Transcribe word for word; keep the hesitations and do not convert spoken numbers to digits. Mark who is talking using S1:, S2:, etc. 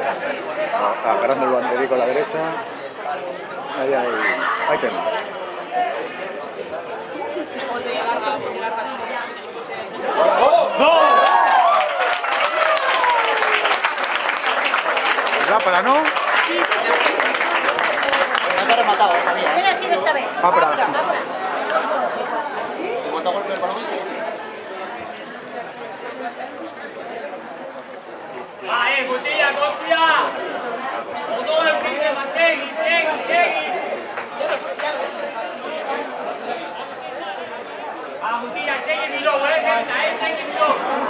S1: Agarrando el banderico a la derecha. Ahí hay, hay tema. Rápara, ¿no?
S2: Sí. No te ha rematado, sabía.
S3: ¿Quién ha sido esta vez?
S1: Rápara.
S2: ¿Cuánto golpe del balón?
S4: Va, eh, Gutilla, Costia! Todo el pinche, va, segui, segui, segui! Va, Gutilla, segui Miló, eh, que esa, eh, segui Miló!